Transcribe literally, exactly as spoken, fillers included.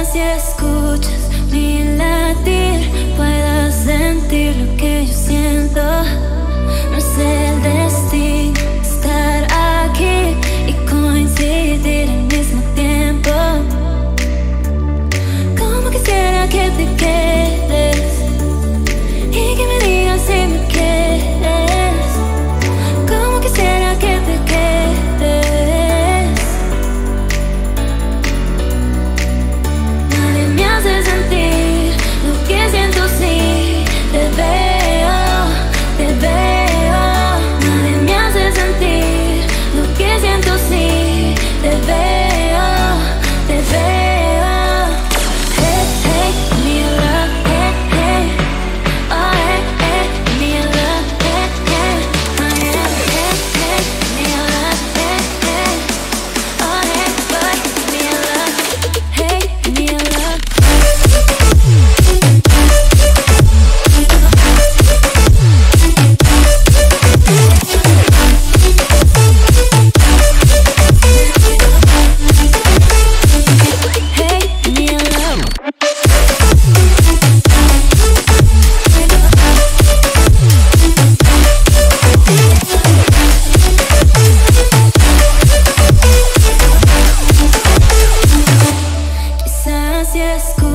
Si escuchas mi latir, puedas sentir lo que yo siento. No es el destino estar aquí y coincidir al mismo tiempo. Como quisiera que te quedes y que me digas si me quieres. Como quisiera que te quedes. Nadie me hace sentir lo que siento si te veo, te veo. Nadie me hace sentir lo que siento si te veo, te veo. Hey, hey, me love, hey, hey. Oh, hey, hey, me love, hey, hey. Oh, yeah, hey, hey, me love, hey, hey. Oh, hey, boy, me love, hey, me love. Hey, me love. Quizás si escuchas